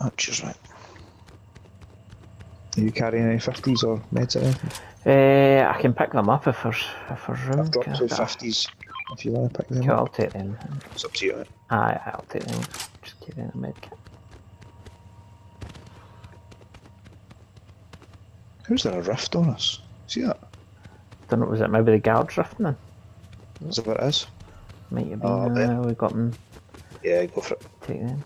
Cheers, right. Are you carrying any 50s or meds or anything? I can pick them up if there's room. I've dropped 2 50s if you want to pick them Cool, up. I'll take them. It's up to you, mate. Aye, I'll take them. Just carrying a medkit. Who's there a rift on us? See that? Don't know, was it maybe the guards drifting in? Is that what it is? Might have Oh, been, we got them. Yeah, go for it. Take them.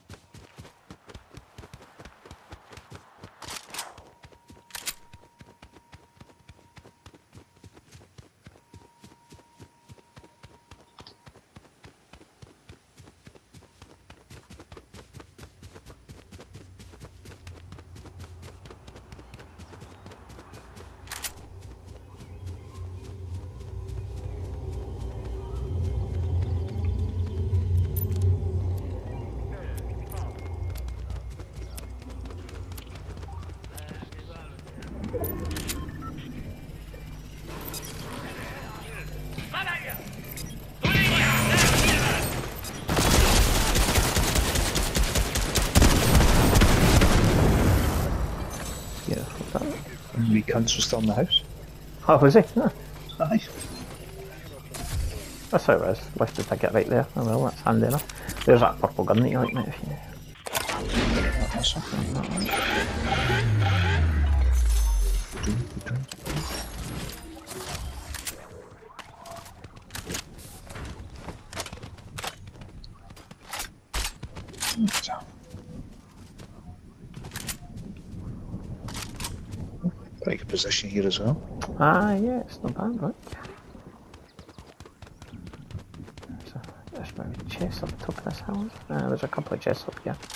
Wee cunts was still in the house. Oh, was he? No. Aye. That's how it was. Left the ticket right there. Oh well, that's handy enough. There's that purple gun that you like, mate, if you know. That's something. Pretty good position here as well. Ah, yeah, it's not bad, right? There's maybe chests up the top of this house. There's a couple of chests up here.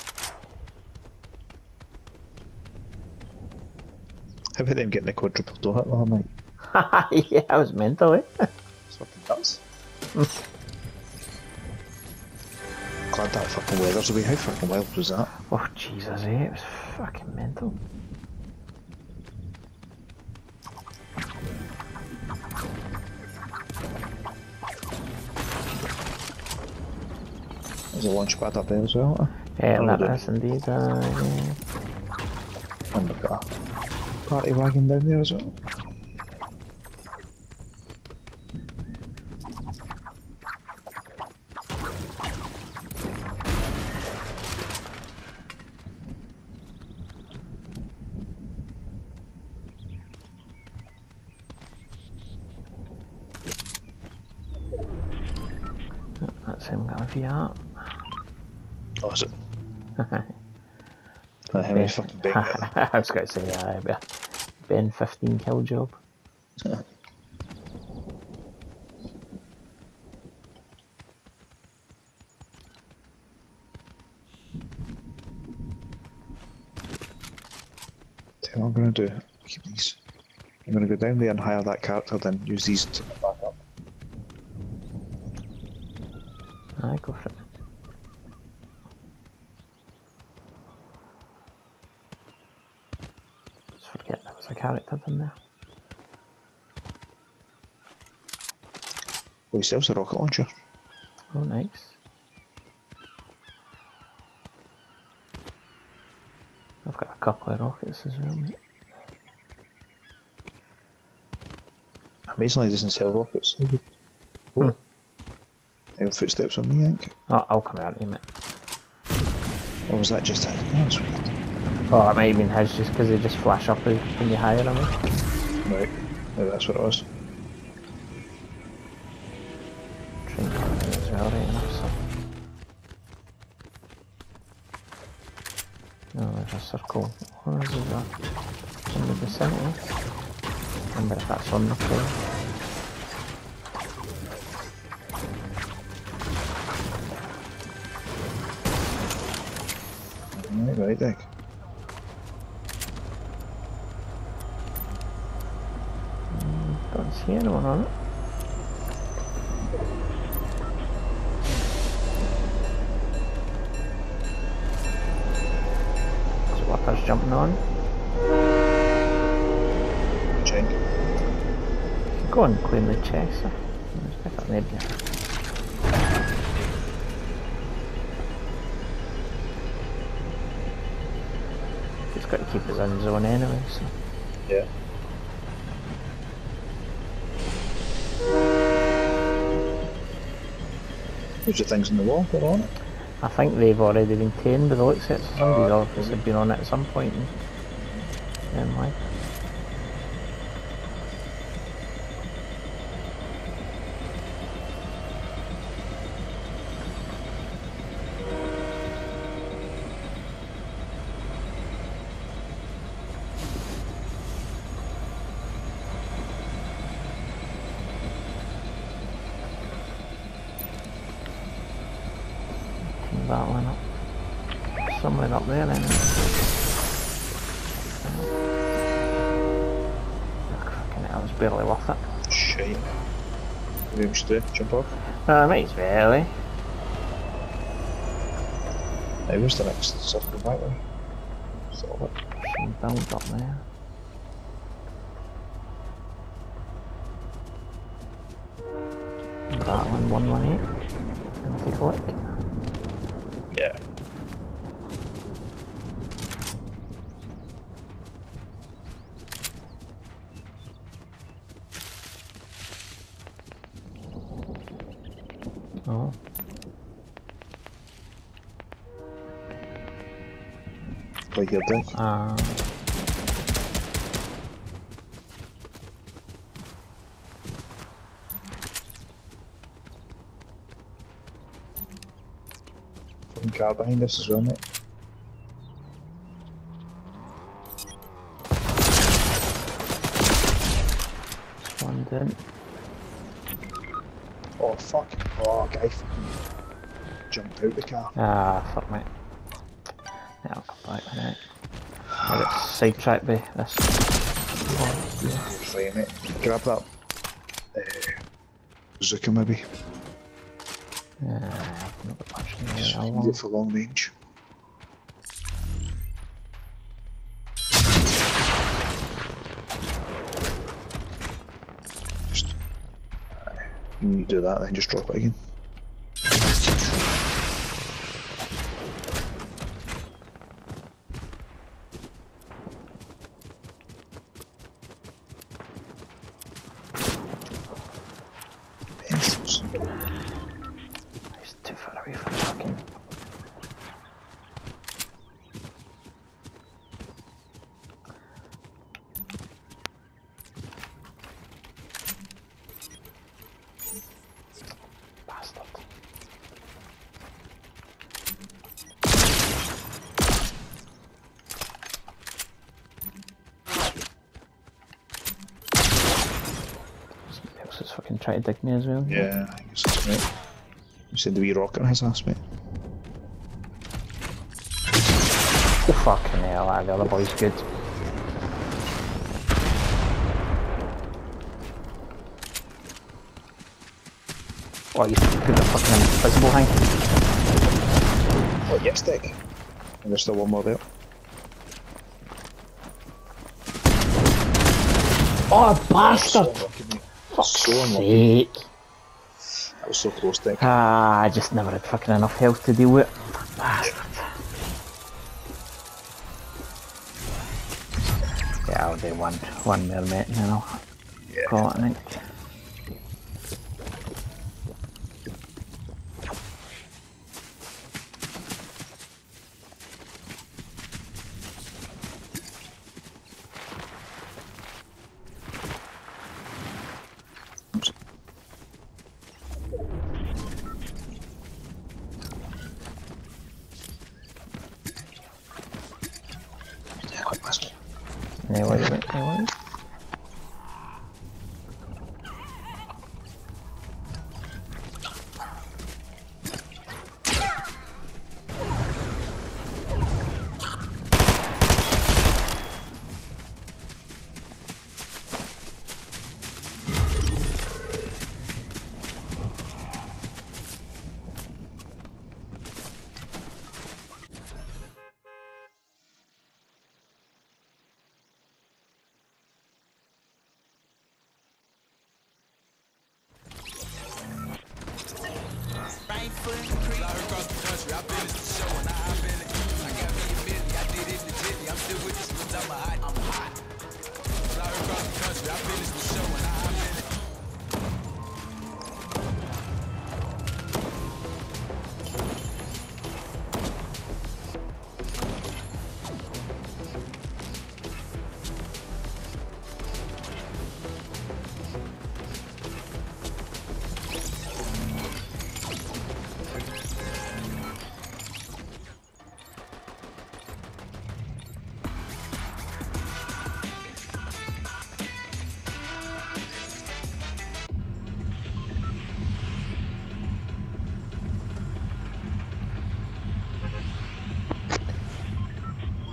How about them getting the quadruple door hit the other night? Yeah, I was mental, eh? That's fucking nuts. Glad that fucking weather's away. How fucking wild was that? Oh, Jesus, eh? It was fucking mental. There's a launch pad up there as well. Yeah, that is indeed, yeah. And we've got a party wagon down there as well. That's him going VR. Oh, is it? How many fucking big I was going to say, Ben 15 kill job. Tell what I'm going to do. Keep these. I'm going to go down there and hire that character, then use these to back up. Aye, go for it. Just forget there was a character in there. Oh, he sells a rocket launcher. Oh, nice. I've got a couple of rockets as well, mate. Amazingly, he doesn't sell rockets. Oh. Any footsteps on me, I think. Oh, I'll come out in a minute. Or was that just it? Oh, that's weird. Oh, it might have been his just because they just flash up when you hire them. Right. Maybe that's what it was. Train coming in as well, right enough, so. No, there's a circle. Where is that? In the vicinity. I wonder if that's on the train. Right, Dick. Don't see anyone on it. Swapper's jumping on. Check. Go and clean the chest. Let's pick up maybe. got to keep his in zone anyway, so. Yeah. There's the things in the wall, they're on it. I think they've already been tamed by the looks of it, so somebody's obviously been on it at some point in life. That one up. Somewhere up there then. Fucking hell, it was barely worth it. Shite. Maybe we should jump off. Might as well, eh? Hey, where's the next circle back there? Solve it. Some build up there. That one, 118. And take a look. Yeah. Oh. Like you're dead. Fucking car behind us as well, mate. One didn't. Oh fuck. Oh, guy fucking jumped out the car. Fuck mate. Yeah, I'll come back with it. I got sidetracked by this. Fine, mate. Grab that. Zuka maybe. I've not got much in Just there. need it for long range. Just, you do that, then just drop it again. Entrance. It's too far away from the fucking. Bastard. Somebody else is fucking trying to dig me as well. Yeah, I guess that's right. You said the wee rocket on his ass, mate. Oh, fucking hell, the other boy's good. Oh, you put the fucking invisible thing. Oh, yes, stick. And there's still one more there. Oh, bastard! So unlucky, mate. Fuck's So unlucky. sake. That was so close, Dick. I just never had fucking enough health to deal with it. Bastard. Yeah, I'll do one more mate and then I'll call it a night. Yeah, quick, bastard. No worries, mate, no worries.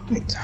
Right.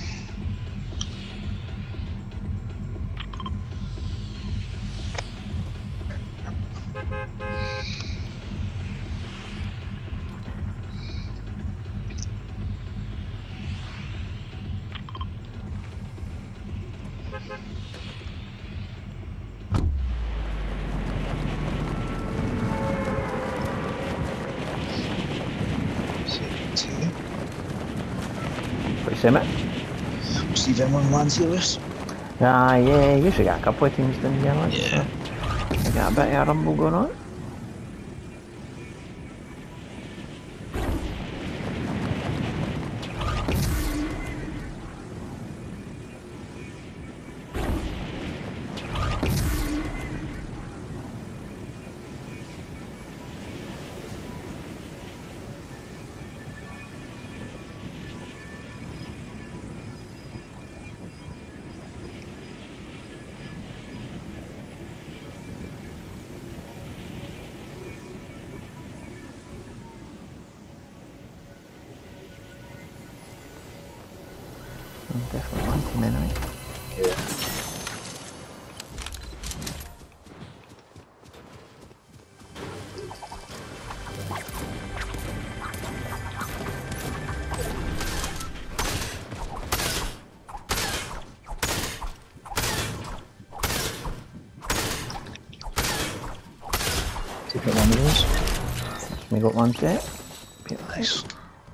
What you say, mate? See if anyone lands here, Lewis. Ah, yeah, you usually got a couple of teams down here, like, Yeah. so we got a bit of a rumble going on. I'm definitely one team anyway. Yeah. Take out one of those. We got one set. Nice.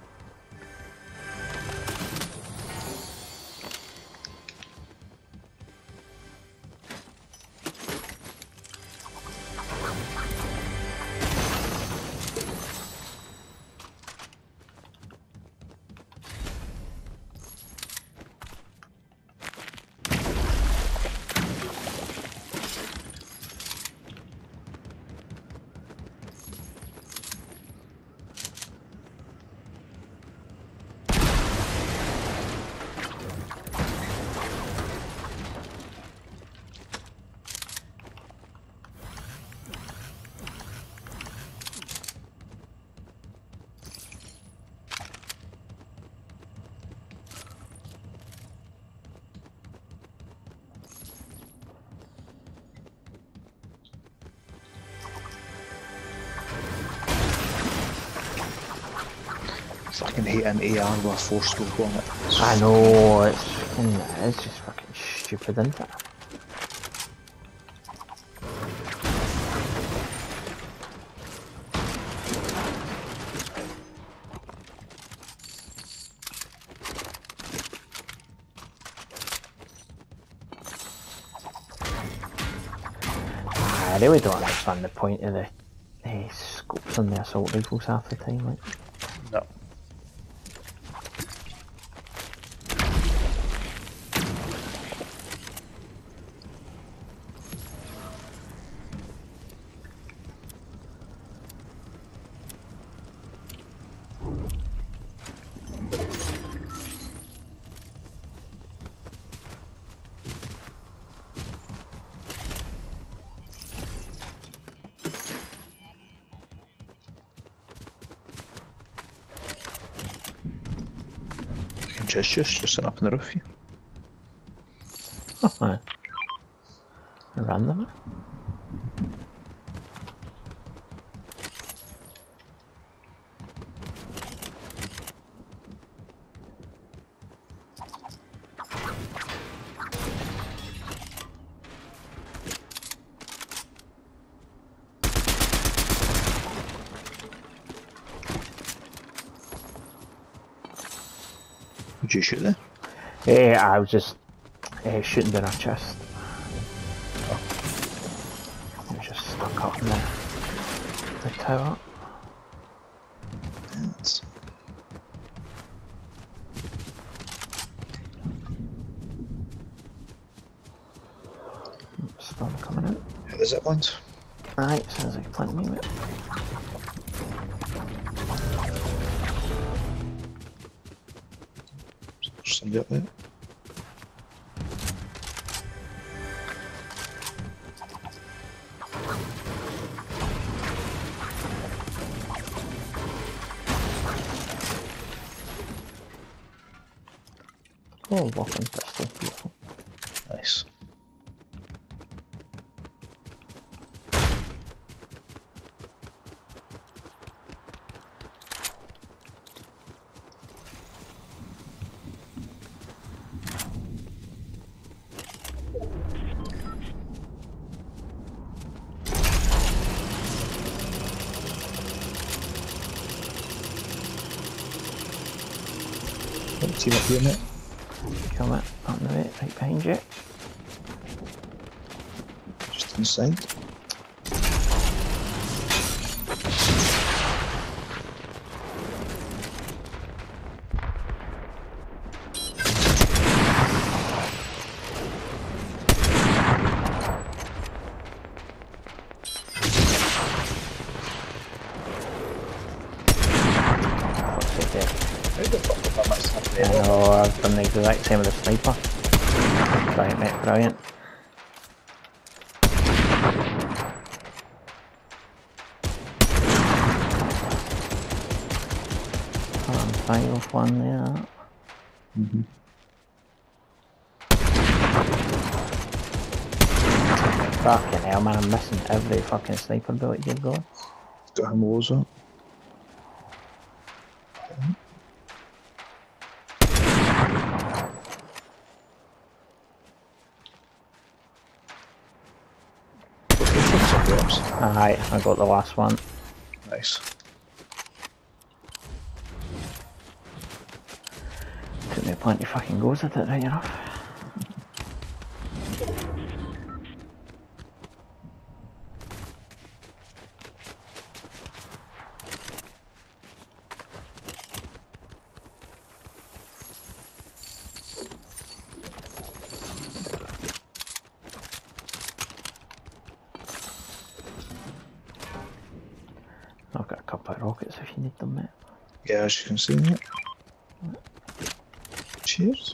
Fucking hate an AR with a 4-scope on it. I know, it's just fucking stupid, isn't it? I really don't understand the point of the scopes on the assault rifles half the time, like. No. Just sitting up on the roof here. Oh, man. Random. Would you shoot there? I was just shooting down a chest. I was just stuck up in the tower. Yes. Storm coming in. Hit the zip lines. Alright, sounds like plenty of it. Somebody up there. Oh, walking pistol, beautiful. Nice. Team up here, mate. Come it, on the way, right behind you. Just inside. Fuck's sake, there. How the fuck have I missed that I there? know, I've done the exact same with the sniper. Right, mate, brilliant. I'm fine with one there. Mm-hmm. Fucking hell, man, I'm missing every fucking sniper bullet you've got. Got him lows up. Aye, I got the last one. Nice. Took me plenty of fucking goes at it, right enough. I've got a couple of rockets if you need them, mate. Yeah, as you can see, mate. Cheers.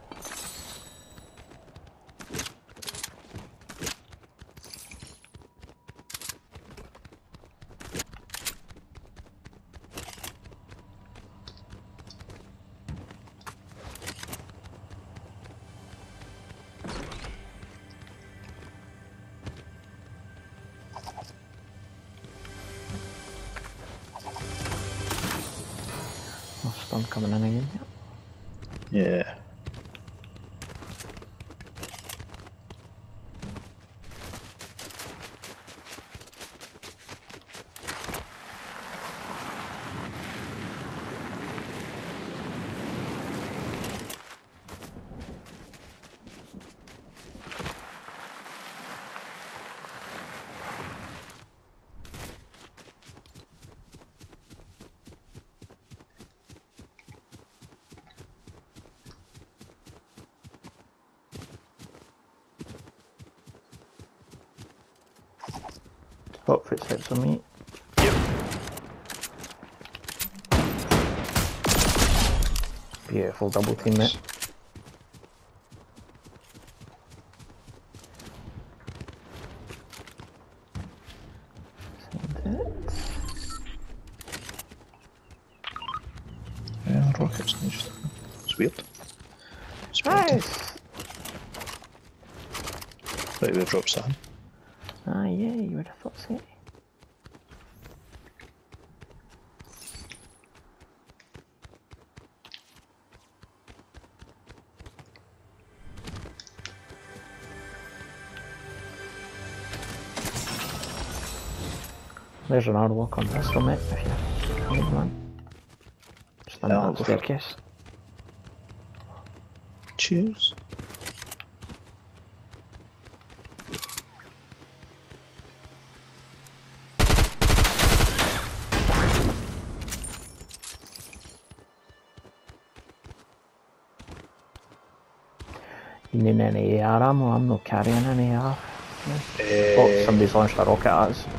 Oh, storm coming in again. Yeah. Oh, footsteps on me. Yep. Beautiful double team, mate. Send it. Yeah, rockets. It's weird. Sprinting. Nice! Right, we drop some. Ah, yeah, you would have thought so. There's an airlock on this one, mate, if you need one. Just on Yeah, I'll that go for it. staircase. Cheers. You need any AR ammo? I'm not carrying any AR. Oh, somebody's launched a rocket at us.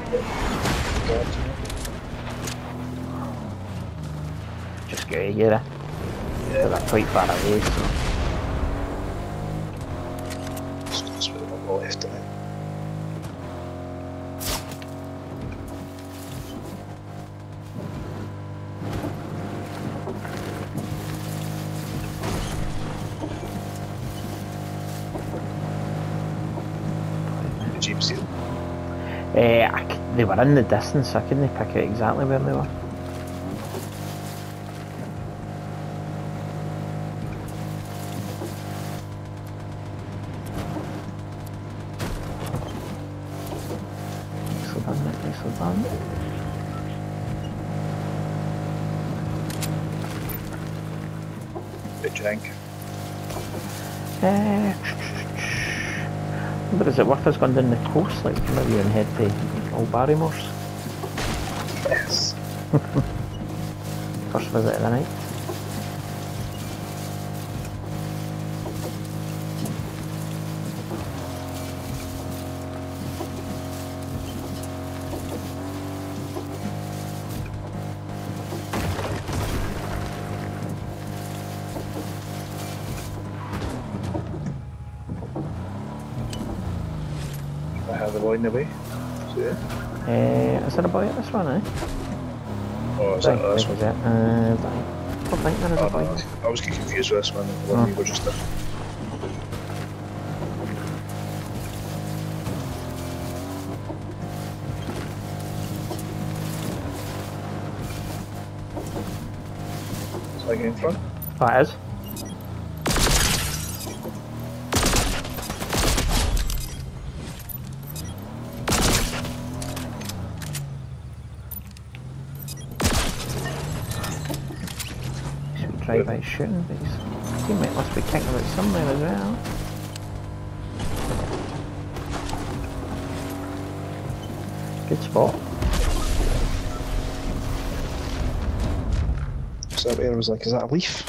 Just get out of here. Yeah. They're quite far away, so. That's what I've got left in it. you see them? They were in the distance, I couldn't pick out exactly where they were. Nicely done, mate, nicely done. What do you think? But is it worth us going down the coast, like maybe even head to Old Barrymores? Yes. First visit of the night. I have the boy in the way. See it? Is there a boy at this one, eh? Oh, is that Right, this right, one? is it? I don't think there is Oh, a boy. no, I was getting confused with this one. The one we were just there. Is that getting in front? Oh, it is. Should we try by shooting, but his teammate must be kicking about somewhere as well. Good spot. So that air was like, is that a leaf?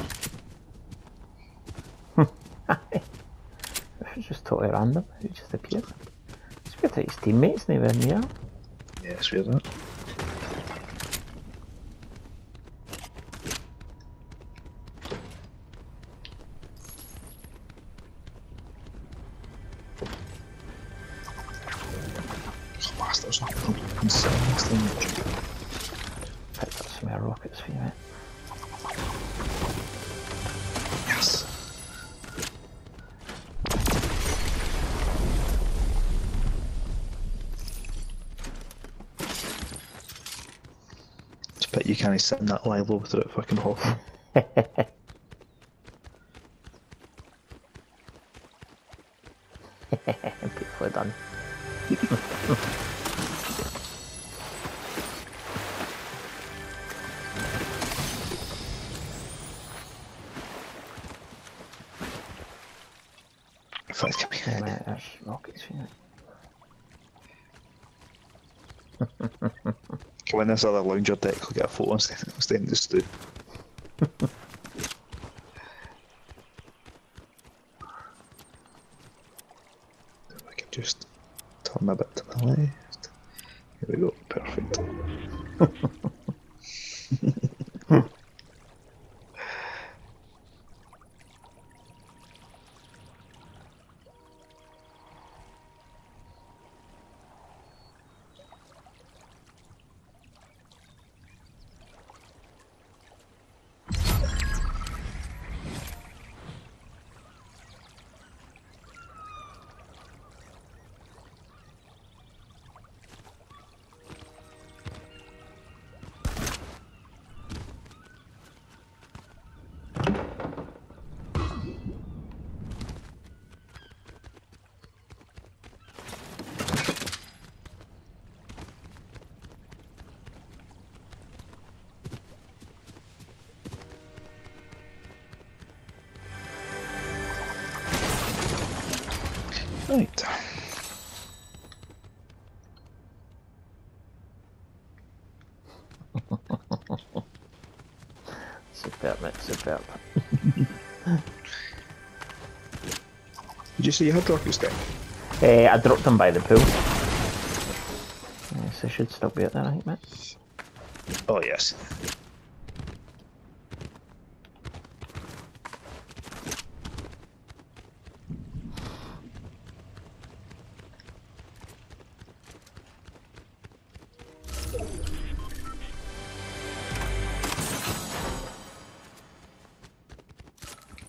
It was just totally random. It just appeared. It's weird that his teammates never near. Yeah, it's weird, isn't it? Oh, bastards. I'm sitting next to him. Picked up some air rockets for you, mate. Yes. Just bet you can't sit in that lie low without fucking hopping. Beautifully done. Fuck, come Yeah, here. mate, there's rockets for you. Come in this other lounger deck, we'll get a photo instead of the stew. If I can just turn a bit to the left. Here we go, perfect. Right. Superb, mate, superb. Did you see you had rockets down? I dropped them by the pool. Yes, they should still be out there, I think, mate. Oh, yes.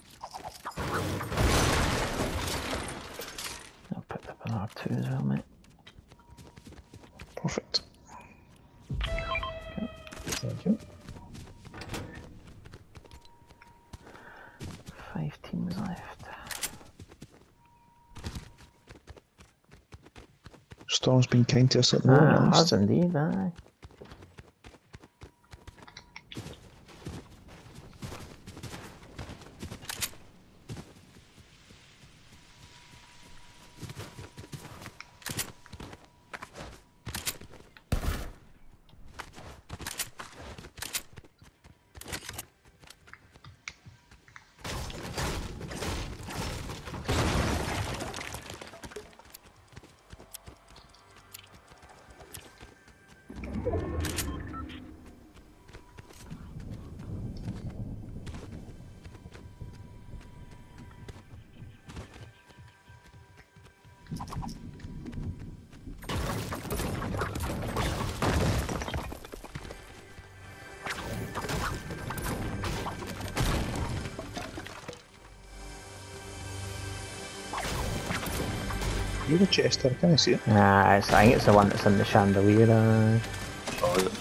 I'll pick up an R2 as well, mate. 5 teams left. Storm's been kind to us at the moment, at Has least. indeed, aye. You're a chest there, can I see it? I think it's the one that's in the chandelier. Oh, is it?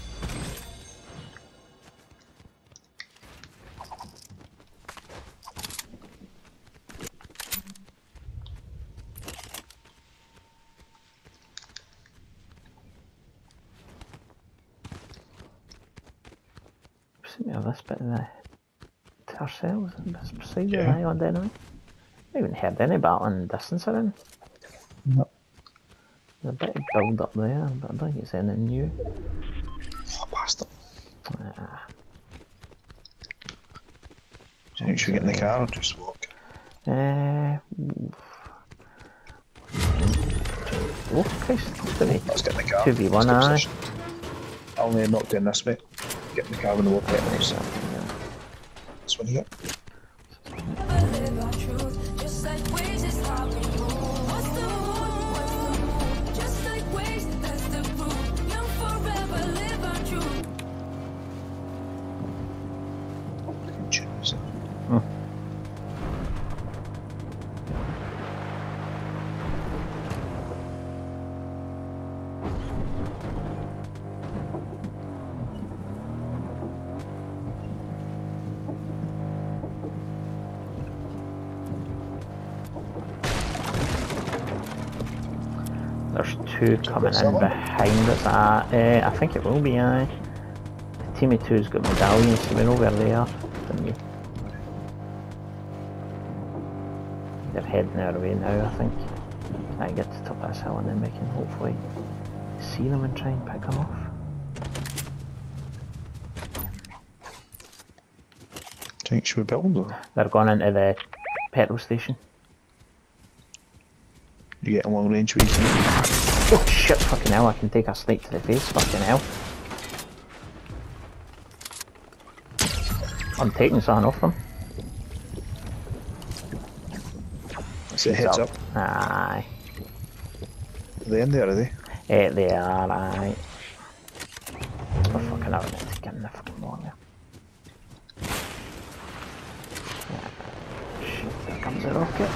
This bit of the to ourselves and this beside Yeah. the island anyway. I haven't heard any battling distance around. No. There's a bit of build up there, but I don't think it's anything new. Oh, bastard. Ah, Do you think should we get in the car or just walk? Oh Christ, Let's get in the car. 2v1, Let's aye. position. I'll only knock down this bit. Get in the car when the walk out. This one you got? Choose it. There's two coming in behind us. I think it will be, aye. Team of two's got medallions, so we know where they are. They're heading our way now, I think. I get to the top of this hill and then we can hopefully see them and try and pick them off. Do you think should we build or? They're going into the petrol station. You get a long range where you can. Oh shit, fucking hell, I can take a snake to the face, fucking hell. I'm taking something off them. That's it, heads up. Aye. Are they in there, are they? They are, aye. Oh fucking hell, I need to get in the fucking water. Shit, there comes a rocket.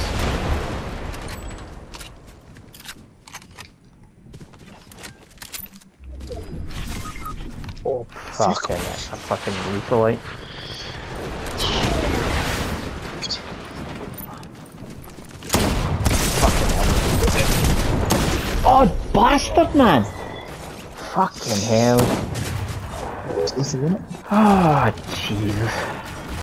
Oh, fucking that's a fucking lethal light. Oh, bastard, man! Fucking hell. It's lethal, isn't it? Oh, Jesus.